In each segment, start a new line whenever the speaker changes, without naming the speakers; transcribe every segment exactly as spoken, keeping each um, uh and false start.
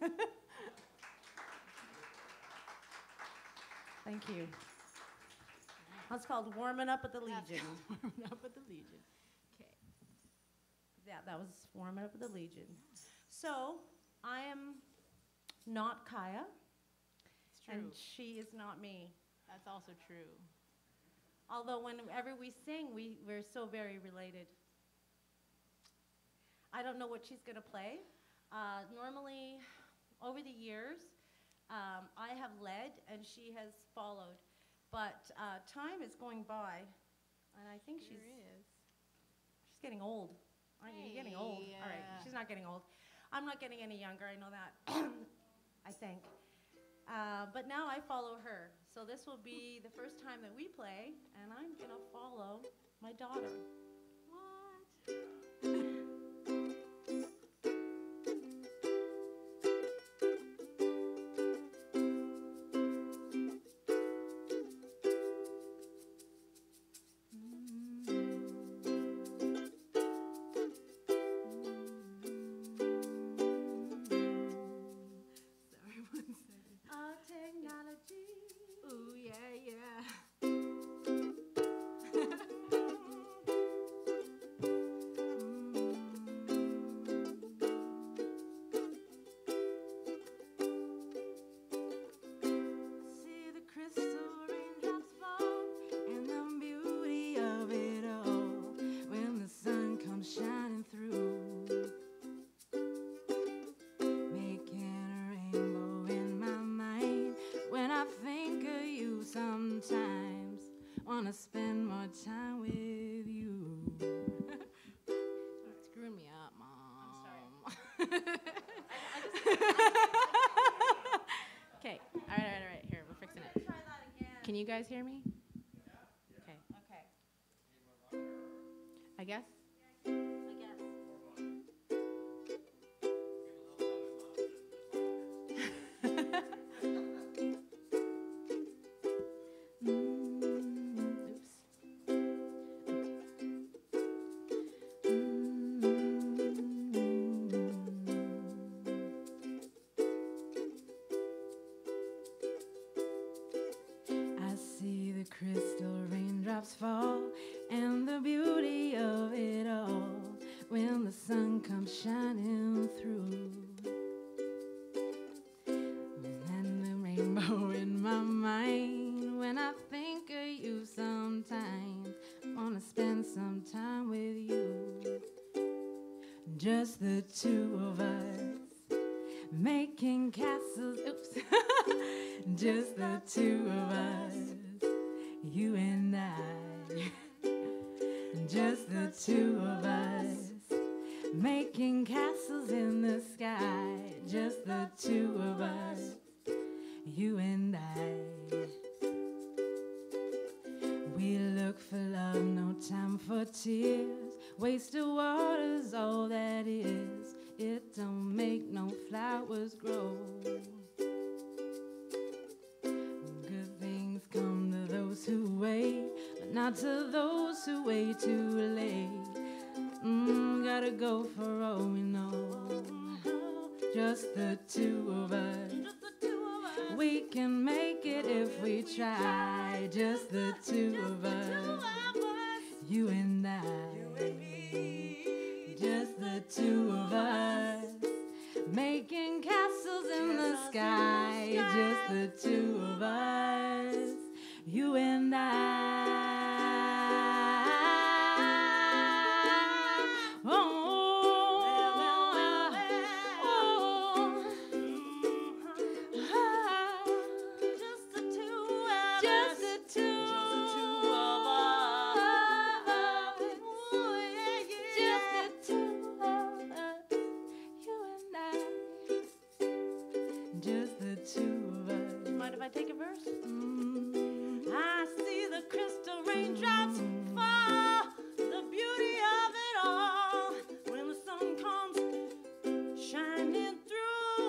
Thank you. That's called Warming Up at the Legion.
Warming Up at the Legion. Okay.
Yeah, that was Warming Up at the Legion. So, I am not Kaya.
It's true.
And she is not me.
That's also true.
Although whenever we sing, we, we're so very related. I don't know what she's going to play. Uh, normally, over the years, um, I have led and she has followed. But uh, time is going by, and I think
Sure
she's
is.
she's getting old. Aren't you? You're getting old.
Hey,
All right,
uh,
she's not getting old. I'm not getting any younger, I know that, I think. Uh, but now I follow her. So this will be the first time that we play, and I'm going to follow my daughter. What?
Sorry, one second.
Our technology.
Ooh, yeah, yeah.
See the crystal raindrops fall and the beauty of it all when the sun comes shining through, making a rainbow in my mind. When I think of you, sometimes wanna spend more time with you.
Screwing me up, Mom.
I'm sorry.
Okay. All right, all right, all right. Here, we're fixing it.
Try that again.
Can you guys hear me? Okay.
Okay.
I guess.
I guess.
Oops.
I see the crystal raindrops fall and the beauty of it all when the sun comes shining through, and the rainbow in my mind. When I think of you, sometimes wanna spend some time with you, just the two of us making castles. Oops. Just the two of us, you and I. Just the two of us, making castles in the sky. Just the two of us, you and I. We look for love, no time for tears. Wasted water's all that is. It don't make no flowers grow. Good things come to those who wait, but not to those who wait too late. Mm, gotta go for all we know. Just the two of us. We can make it if we try. Just the two of us. You and I. Just the two of us. Making castles in the sky. Just the two of us. You and I. Oh.
Mind if I take a verse?
Mm.
I see the crystal raindrops fall, the beauty of it all, when the sun comes shining through.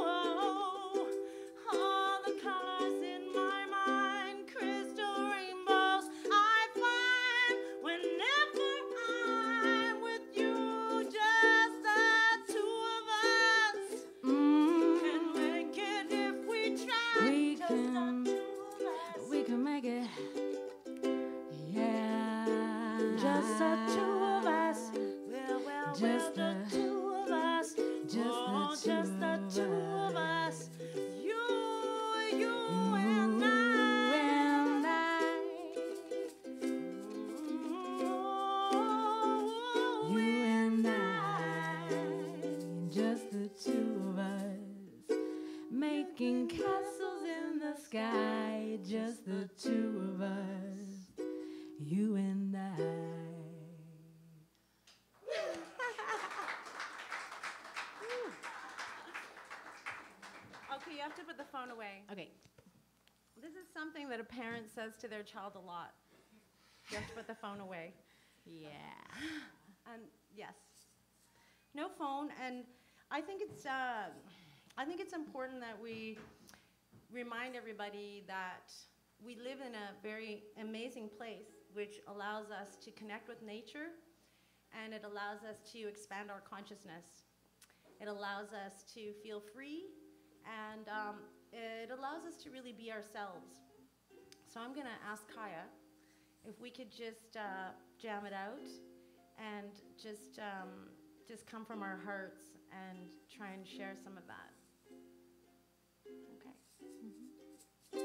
All the colors in my mind, crystal rainbows I find whenever I'm with you. Just the two of us
Mm.
can make You
You
and I.
and I. You and I, just the two of us, making castles in the sky, just the two of us, you and I.
Okay, you have to put the phone away.
Okay.
This is something that a parent says to their child a lot. You have to put the phone away.
Yeah.
And yes, no phone. And I think it's uh, I think it's important that we remind everybody that we live in a very amazing place, which allows us to connect with nature, and it allows us to expand our consciousness. It allows us to feel free, and um, it allows us to really be ourselves. So I'm going to ask Kaya if we could just uh, jam it out and just um, just come from our hearts and try and share some of that. Okay.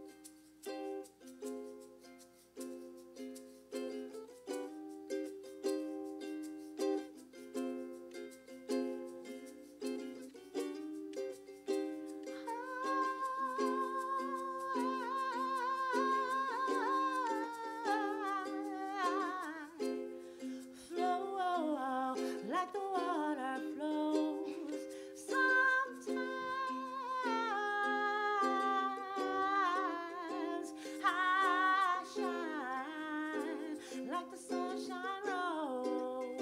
Flow like the water flows sometimes. I shine like the sunshine rose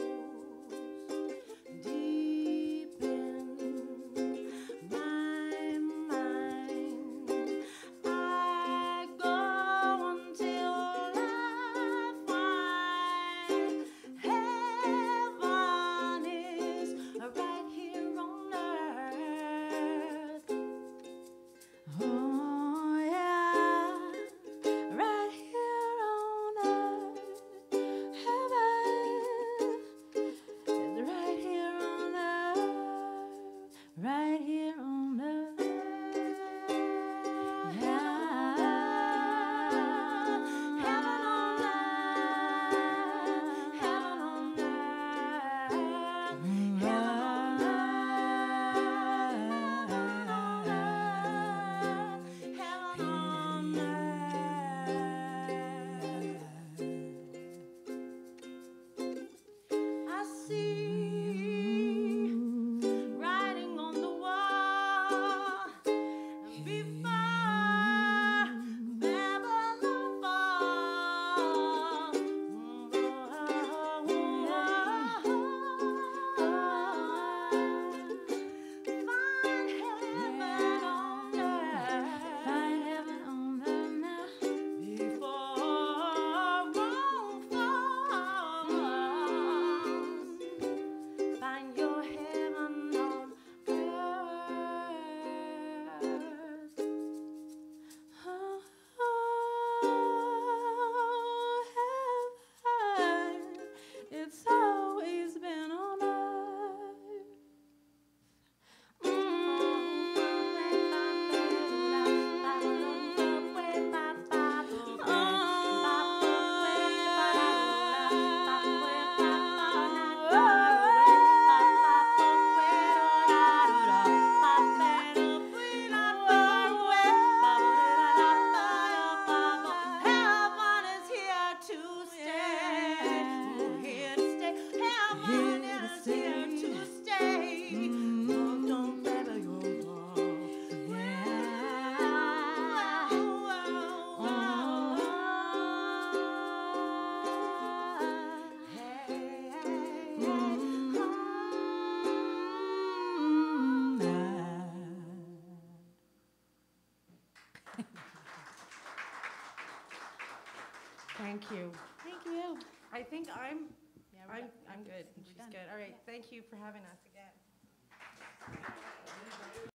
deep in my mind. I go until I find heaven is right here on earth.
Oh yeah, right here on earth, heaven is right here on earth, right here on earth. Yeah,
Heaven on earth, heaven on earth, heaven on earth, heaven on earth. I see writing on the wall before Babylon falls. Find heaven on earth.
find heaven on earth now.
Before Rome falls, find your heaven on earth.
Oh, heaven, it's always been on earth.
Heaven is here to stay. Here to stay. Heaven is here to stay. Oh, don't ever go wrong. Thank you.
Thank you.
I think I'm,
Yeah, we're
I'm,
done.
I'm good.
We're
She's
done.
good. All right. Thank you for having us again.